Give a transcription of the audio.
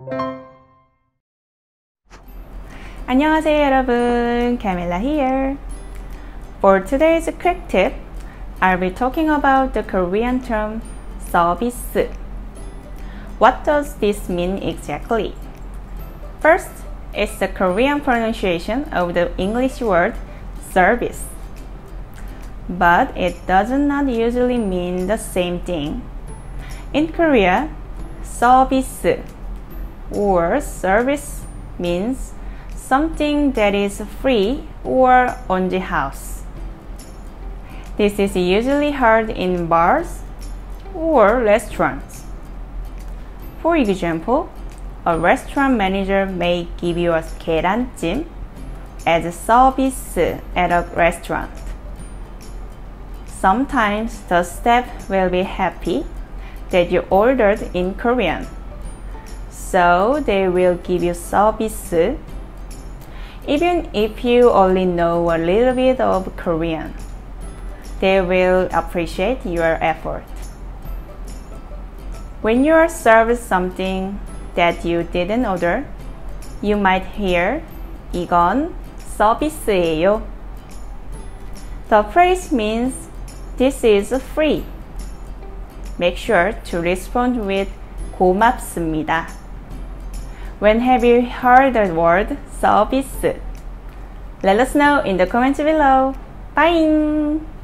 안녕하세요 여러분, Camilla here. For today's quick tip, I'll be talking about the Korean term service. What does this mean exactly? First, it's the Korean pronunciation of the English word service. But it does not usually mean the same thing. In Korea, service or service means something that is free or on the house. This is usually heard in bars or restaurants. For example, a restaurant manager may give you a 계란찜 as a service at a restaurant. Sometimes the staff will be happy that you ordered in Korean, so they will give you service even if you only know a little bit of Korean. They will appreciate your effort. When you are served something that you didn't order, you might hear 이건 서비스예요. The phrase means this is free. Make sure to respond with 고맙습니다. When have you heard the word service? Let us know in the comments below. Bye!